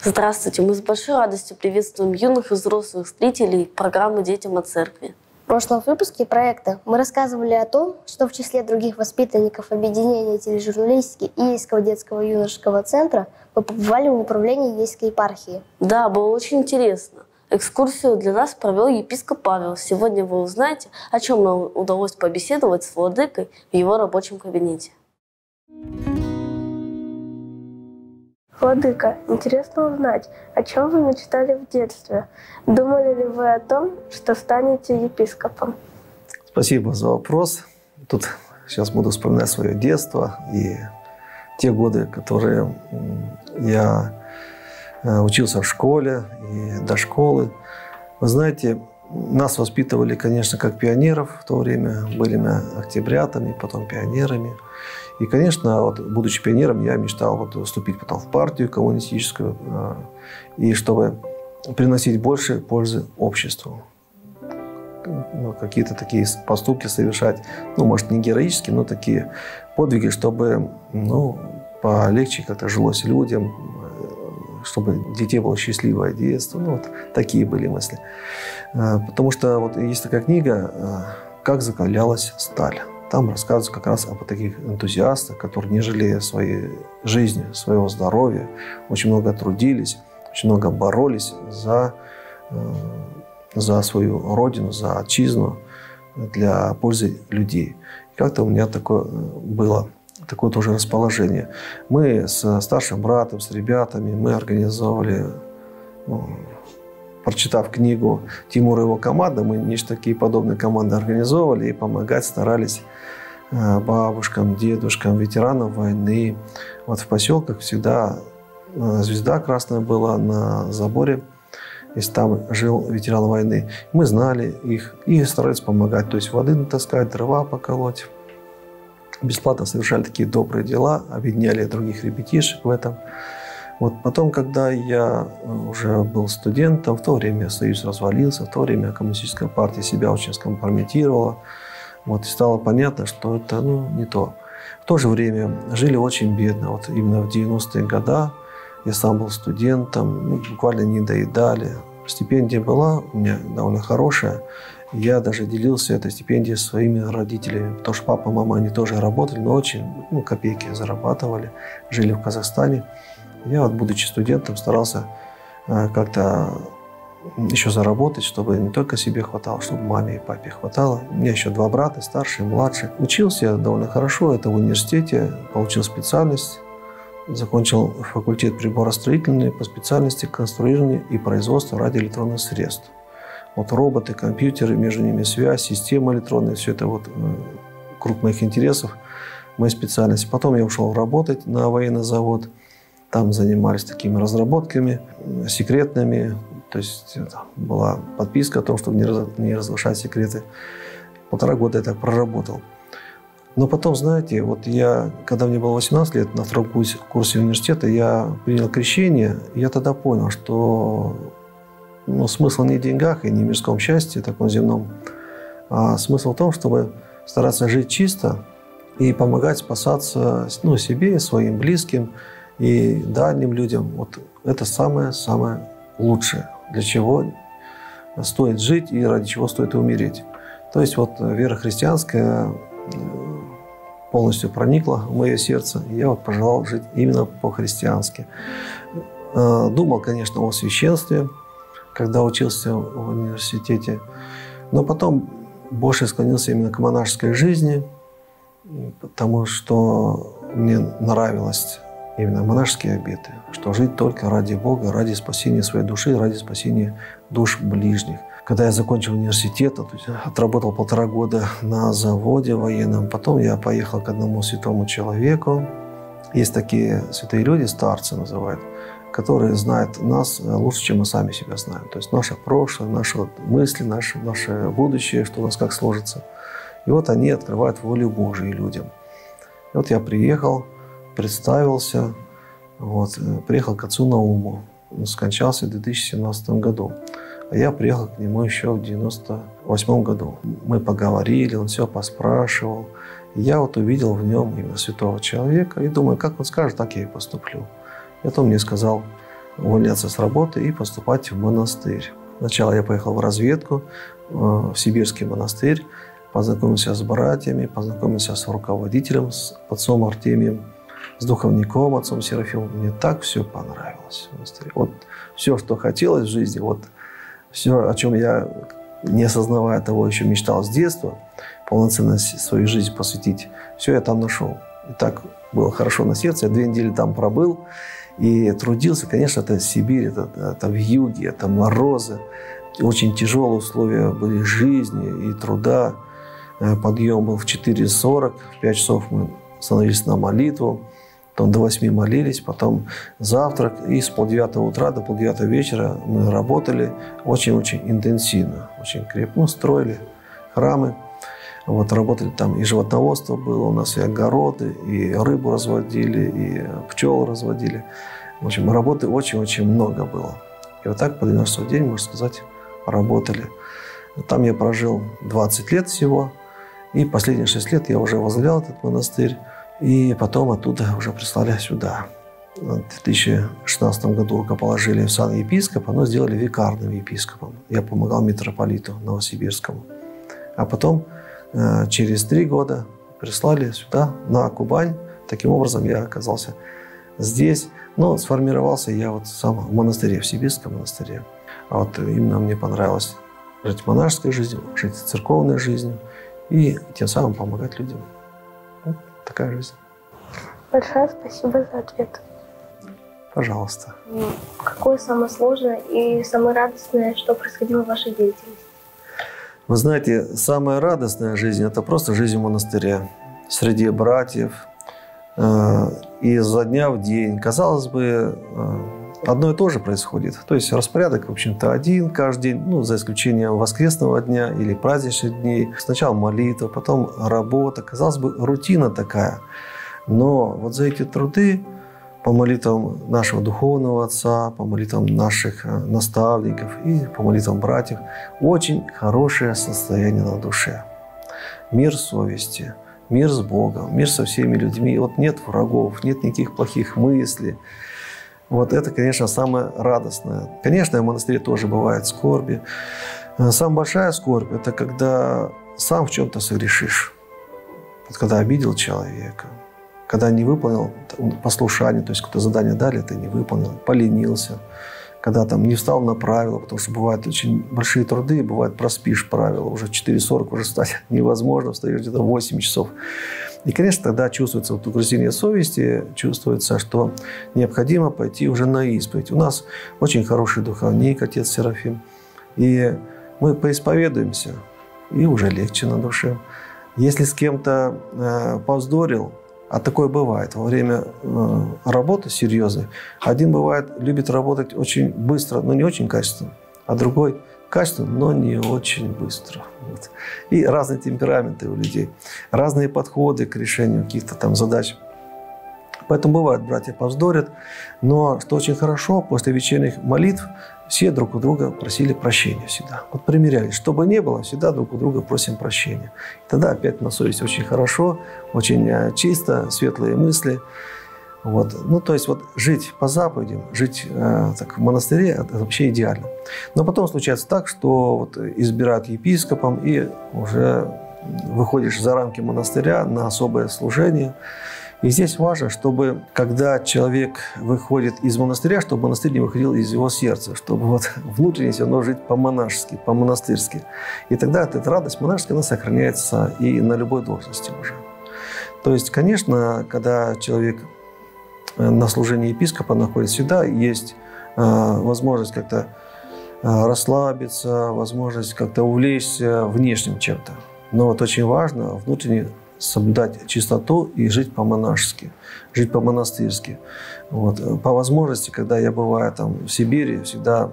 Здравствуйте! Мы с большой радостью приветствуем юных и взрослых зрителей программы «Детям о церкви». В прошлом выпуске проекта мы рассказывали о том, что в числе других воспитанников объединения тележурналистики и Ейского детского юношеского центра мы побывали в управлении Ейской епархии. Да, было очень интересно. Экскурсию для нас провел епископ Павел. Сегодня вы узнаете, о чем нам удалось побеседовать с владыкой в его рабочем кабинете. Владыка, интересно узнать, о чем вы мечтали в детстве? Думали ли вы о том, что станете епископом? Спасибо за вопрос. Тут сейчас буду вспоминать свое детство и те годы, которые я учился в школе и до школы. Вы знаете, нас воспитывали, конечно, как пионеров в то время. Были мы октябрятами, потом пионерами. И, конечно, вот, будучи пионером, я мечтал вступить потом в партию коммунистическую, и чтобы приносить больше пользы обществу. Какие-то такие поступки совершать, может, не героические, но такие подвиги, чтобы полегче как-то жилось людям, чтобы у детей было счастливое детство. Такие были мысли. Потому что есть такая книга «Как закалялась сталь». Там рассказывается как раз об таких энтузиастах, которые, не жалея своей жизни, своего здоровья, очень много трудились, очень много боролись за свою родину, за отчизну, для пользы людей. И как-то у меня было такое тоже расположение. Мы с старшим братом, с ребятами, мы организовывали, прочитав книгу Тимура и его команда, мы нечто такие подобные команды организовывали и помогать старались бабушкам, дедушкам, ветеранам войны. В поселках всегда звезда красная была на заборе, если там жил ветеран войны. Мы знали их и старались помогать, то есть воды натаскать, дрова поколоть. Бесплатно совершали такие добрые дела, объединяли других ребятишек в этом. Потом, когда я уже был студентом, в то время Союз развалился, в то время коммунистическая партия себя очень скомпрометировала. И стало понятно, что это не то. В то же время жили очень бедно. Именно в 90-е годы я сам был студентом, буквально не доедали. Стипендия была у меня довольно хорошая. Я даже делился этой стипендией со своими родителями, потому что папа и мама, они тоже работали, но очень копейки зарабатывали, жили в Казахстане. Я, будучи студентом, старался как-то еще заработать, чтобы не только себе хватало, чтобы маме и папе хватало. У меня еще 2 брата, старший и младший. Учился я довольно хорошо, это в университете, получил специальность. Закончил факультет приборостроительный по специальности конструирование и производство радиоэлектронных средств. Роботы, компьютеры, между ними связь, система электронная, все это круг моих интересов, моей специальности. Потом я ушел работать на военный завод. Там занимались такими разработками секретными. То есть была подписка о том, чтобы не разглашать секреты. 1,5 года я так проработал. Но потом, знаете, когда мне было 18 лет, на 2-м курсе университета, я принял крещение. И я тогда понял, что смысл не в деньгах и не в мирском счастье, таком земном, а смысл в том, чтобы стараться жить чисто и помогать спасаться себе, своим близким и дальним людям. Это самое-самое лучшее, для чего стоит жить и ради чего стоит умереть. То есть вера христианская полностью проникла в мое сердце, и я пожелал жить именно по-христиански. Думал, конечно, о священстве, когда учился в университете, но потом больше склонился именно к монашеской жизни, потому что мне нравилось именно монашеские обеты, что жить только ради Бога, ради спасения своей души, ради спасения душ ближних. Когда я закончил университет, отработал 1,5 года на заводе военном, потом я поехал к одному святому человеку. Есть такие святые люди, старцы называют, которые знают нас лучше, чем мы сами себя знаем. То есть наше прошлое, наши мысли, наше будущее, что у нас как сложится. И они открывают волю Божию людям. И я приехал, представился, приехал к отцу Науму. Он скончался в 2017 году. А я приехал к нему еще в 1998 году. Мы поговорили, он все поспрашивал. И я увидел в нем именно святого человека. И думаю, как он скажет, так я и поступлю. И он мне сказал увольняться с работы и поступать в монастырь. Сначала я поехал в разведку, в сибирский монастырь, познакомился с братьями, познакомился с руководителем, с отцом Артемием, с духовником, отцом Серафимом. Мне так все понравилось в монастыре. Вот все, что хотелось в жизни, вот все, о чем я, не осознавая того, еще мечтал с детства, полноценно свою жизнь посвятить, все я там нашел. И так было хорошо на сердце. Я 2 недели там пробыл и трудился. Конечно, это Сибирь, это вьюги, это морозы. Очень тяжелые условия были жизни и труда. Подъем был в 4:40, в 5 часов мы становились на молитву, потом до 8 молились, потом завтрак, и с 8:30 утра до 9:30 вечера мы работали очень-очень интенсивно, очень крепко. Ну, строили храмы, вот, работали там, и животноводство было у нас, и огороды, и рыбу разводили, и пчел разводили. В общем, работы очень-очень много было. И вот так по 12 часов в день, можно сказать, работали. Там я прожил 20 лет всего. И последние 6 лет я уже возглавлял этот монастырь. И потом оттуда уже прислали сюда. В 2016 году рукоположили в сан епископа, но сделали викарным епископом. Я помогал митрополиту Новосибирскому. А потом через 3 года прислали сюда, на Кубань. Таким образом я оказался здесь. Но сформировался я вот сам в монастыре, в Сибирском монастыре. А вот именно мне понравилось жить монашеской жизнью, жить церковной жизнью и тем самым помогать людям. Вот такая жизнь. Большое спасибо за ответ. Пожалуйста. Какое самое сложное и самое радостное, что происходило в вашей деятельности? Вы знаете, самая радостная жизнь – это просто жизнь в монастыре, среди братьев, изо дня в день. Казалось бы, одно и то же происходит. То есть распорядок, в общем-то, один каждый день, ну, за исключением воскресного дня или праздничных дней. Сначала молитва, потом работа. Казалось бы, рутина такая. Но вот за эти труды, по молитвам нашего духовного отца, по молитвам наших наставников и по молитвам братьев, очень хорошее состояние на душе. Мир совести, мир с Богом, мир со всеми людьми. Вот нет врагов, нет никаких плохих мыслей. Вот это, конечно, самое радостное. Конечно, в монастыре тоже бывает скорби. Самая большая скорбь – это когда сам в чем-то согрешишь. Вот когда обидел человека, когда не выполнил послушание, то есть какое-то задание дали, ты не выполнил, поленился, когда там не встал на правила, потому что бывают очень большие труды, бывает проспишь правила, уже 4:40 уже встать невозможно, встаешь где-то в 8 часов. И, конечно, тогда чувствуется вот угрызение совести, чувствуется, что необходимо пойти уже на исповедь. У нас очень хороший духовник, отец Серафим, и мы поисповедуемся, и уже легче на душе. Если с кем-то повздорил, а такое бывает во время работы серьезной, один бывает любит работать очень быстро, но не очень качественно, а другой качественно, но не очень быстро. Вот. И разные темпераменты у людей, разные подходы к решению каких-то там задач. Поэтому бывает, братья повздорят, но что очень хорошо, после вечерних молитв все друг у друга просили прощения всегда. Вот примирялись, что бы ни было, всегда друг у друга просим прощения. И тогда опять на совесть очень хорошо, очень чисто, светлые мысли. Вот. Ну, то есть вот жить по заповедям, жить так, в монастыре – это вообще идеально. Но потом случается так, что вот избирают епископом, и уже выходишь за рамки монастыря на особое служение. И здесь важно, чтобы, когда человек выходит из монастыря, чтобы монастырь не выходил из его сердца, чтобы вот внутренне все равно жить по-монашески, по-монастырски. И тогда эта радость монашеская, она сохраняется и на любой должности уже. То есть, конечно, когда человек на служении епископа находится, всегда есть возможность как-то расслабиться, возможность как-то увлечься внешним чем-то. Но вот очень важно внутренне соблюдать чистоту и жить по-монашески, жить по-монастырски. Вот. По возможности, когда я бываю там в Сибири, всегда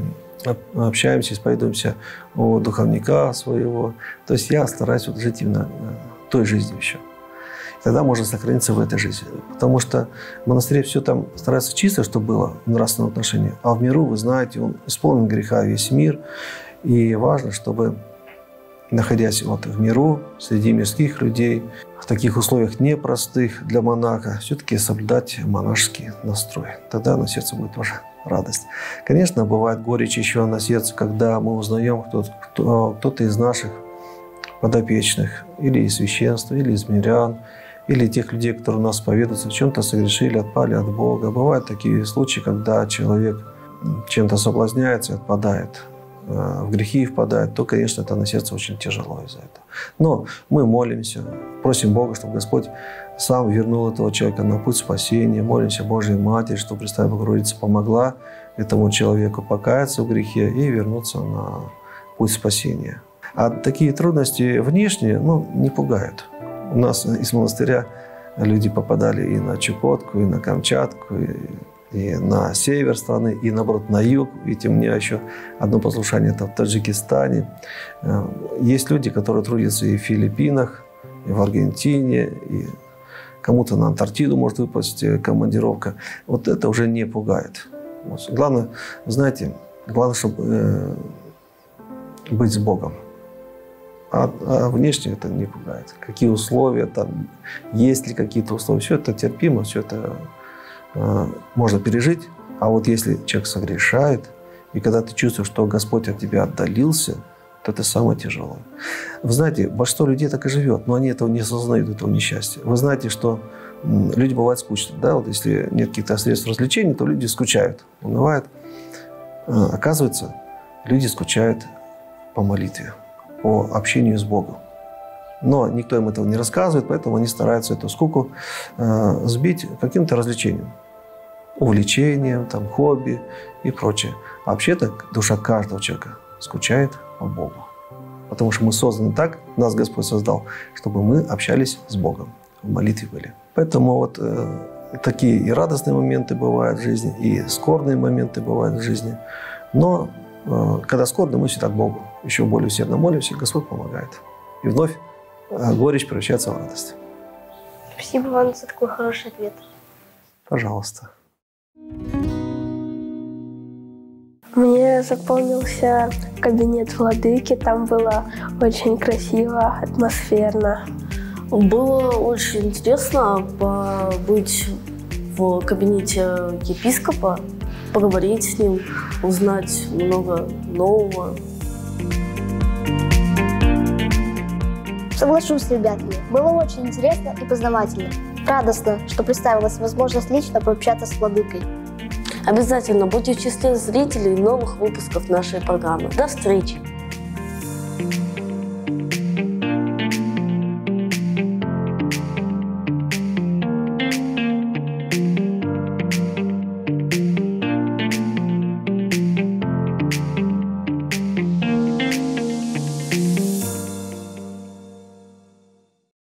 общаемся, исповедуемся у духовника своего. То есть я стараюсь вот жить именно той жизнью еще. Тогда можно сохраниться в этой жизни. Потому что в монастыре все там старается чисто, чтобы было в нравственном отношении. А в миру, вы знаете, он исполнен греха весь мир. И важно, чтобы, находясь вот в миру, среди мирских людей, в таких условиях непростых для монаха, все-таки соблюдать монашеский настрой. Тогда на сердце будет тоже радость. Конечно, бывает горечь еще на сердце, когда мы узнаем, кто-то из наших подопечных, или из священства, или из мирян, или тех людей, которые у нас исповедуются, в чем-то согрешили, отпали от Бога. Бывают такие случаи, когда человек чем-то соблазняется и отпадает, в грехи впадает, то, конечно, это на сердце очень тяжело из-за этого. Но мы молимся, просим Бога, чтобы Господь сам вернул этого человека на путь спасения. Молимся Божьей Матери, чтобы Пресвятая Богородица помогла этому человеку покаяться в грехе и вернуться на путь спасения. А такие трудности внешние, не пугают. У нас из монастыря люди попадали и на Чукотку, и на Камчатку, и на север страны, и наоборот на юг. Видите, у меня еще одно послушание это в Таджикистане. Есть люди, которые трудятся и в Филиппинах, и в Аргентине, и кому-то на Антарктиду может выпасть командировка. Вот это уже не пугает. Главное, знаете, чтобы быть с Богом. А внешне это не пугает. Какие условия там, есть ли какие-то условия, все это терпимо, все это можно пережить. А вот если человек согрешает, и когда ты чувствуешь, что Господь от тебя отдалился, то это самое тяжелое. Вы знаете, большинство людей так и живет, но они этого не осознают, этого несчастья. Вы знаете, что люди бывают скучны. Да? Вот если нет каких-то средств развлечений, то люди скучают, унывают. Оказывается, люди скучают по молитве, по общению с Богом. Но никто им этого не рассказывает, поэтому они стараются эту скуку сбить каким-то развлечением, увлечением, хобби и прочее. А вообще-то душа каждого человека скучает по Богу. Потому что мы созданы так, нас Господь создал, чтобы мы общались с Богом, в молитве были. Поэтому вот такие и радостные моменты бывают в жизни, и скорбные моменты бывают в жизни. Но когда скорбно, мы всегда к Богу еще более усердно молимся, и Господь помогает. И вновь горечь превращается в радость. Спасибо вам за такой хороший ответ. Пожалуйста. Мне запомнился кабинет владыки, там было очень красиво, атмосферно. Было очень интересно побыть в кабинете епископа, поговорить с ним, узнать много нового. Соглашусь с ребятами. Было очень интересно и познавательно. Радостно, что представилась возможность лично пообщаться с владыкой. Обязательно будьте в числе зрителей новых выпусков нашей программы. До встречи!